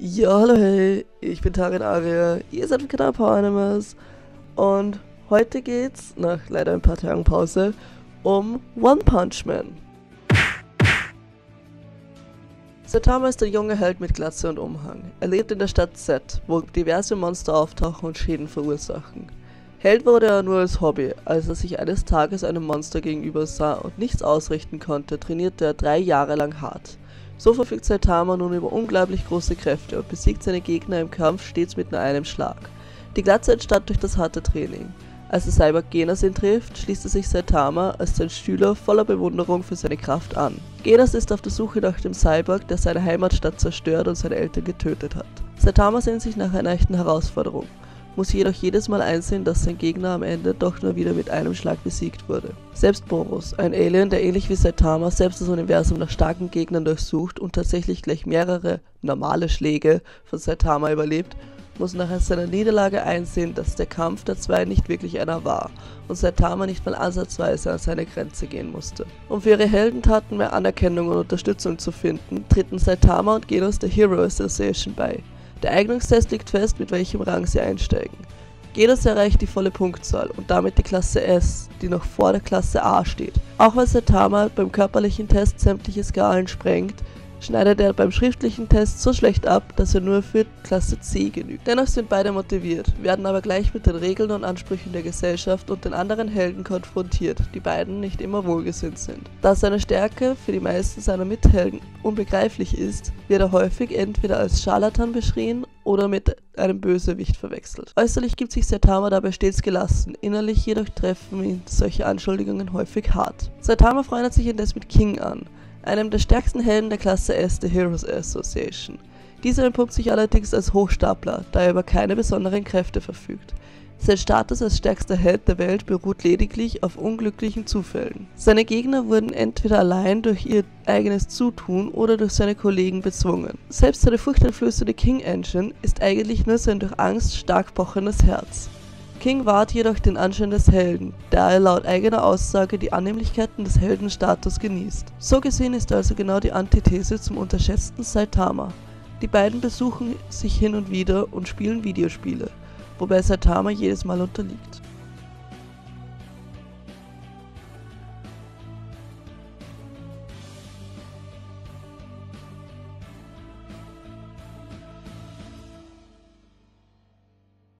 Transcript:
Ja, hallo, hey, ich bin Tarin Aria, ihr seid im Kanal Power Animals und heute geht's, nach leider ein paar Tagen Pause, um One Punch Man. Saitama ist ein junger Held mit Glatze und Umhang. Er lebt in der Stadt Z, wo diverse Monster auftauchen und Schäden verursachen. Held wurde er nur als Hobby. Als er sich eines Tages einem Monster gegenüber sah und nichts ausrichten konnte, trainierte er 3 Jahre lang hart. So verfügt Saitama nun über unglaublich große Kräfte und besiegt seine Gegner im Kampf stets mit nur einem Schlag. Die Glatze entstand durch das harte Training. Als der Cyborg Genos ihn trifft, schließt er sich Saitama als sein Schüler voller Bewunderung für seine Kraft an. Genos ist auf der Suche nach dem Cyborg, der seine Heimatstadt zerstört und seine Eltern getötet hat. Saitama sehnt sich nach einer echten Herausforderung, muss jedoch jedes Mal einsehen, dass sein Gegner am Ende doch nur wieder mit einem Schlag besiegt wurde. Selbst Boros, ein Alien, der ähnlich wie Saitama selbst das Universum nach starken Gegnern durchsucht und tatsächlich gleich mehrere normale Schläge von Saitama überlebt, muss nach seiner Niederlage einsehen, dass der Kampf der zwei nicht wirklich einer war und Saitama nicht mal ansatzweise an seine Grenze gehen musste. Um für ihre Heldentaten mehr Anerkennung und Unterstützung zu finden, treten Saitama und Genos der Hero Association bei. Der Eignungstest legt fest, mit welchem Rang sie einsteigen. Genos erreicht die volle Punktzahl und damit die Klasse S, die noch vor der Klasse A steht. Auch wenn Saitama beim körperlichen Test sämtliche Skalen sprengt, schneidet er beim schriftlichen Test so schlecht ab, dass er nur für Klasse C genügt. Dennoch sind beide motiviert, werden aber gleich mit den Regeln und Ansprüchen der Gesellschaft und den anderen Helden konfrontiert, die beiden nicht immer wohlgesinnt sind. Da seine Stärke für die meisten seiner Mithelden unbegreiflich ist, wird er häufig entweder als Scharlatan beschrien oder mit einem Bösewicht verwechselt. Äußerlich gibt sich Saitama dabei stets gelassen, innerlich jedoch treffen ihn solche Anschuldigungen häufig hart. Saitama freundet sich indes mit King an, einem der stärksten Helden der Klasse S der Heroes Association. Dieser entpuppt sich allerdings als Hochstapler, da er über keine besonderen Kräfte verfügt. Sein Status als stärkster Held der Welt beruht lediglich auf unglücklichen Zufällen. Seine Gegner wurden entweder allein durch ihr eigenes Zutun oder durch seine Kollegen bezwungen. Selbst seine furchteinflößende King Engine ist eigentlich nur sein durch Angst stark pochendes Herz. King wahrt jedoch den Anschein des Helden, da er laut eigener Aussage die Annehmlichkeiten des Heldenstatus genießt. So gesehen ist er also genau die Antithese zum unterschätzten Saitama. Die beiden besuchen sich hin und wieder und spielen Videospiele, wobei Saitama jedes Mal unterliegt.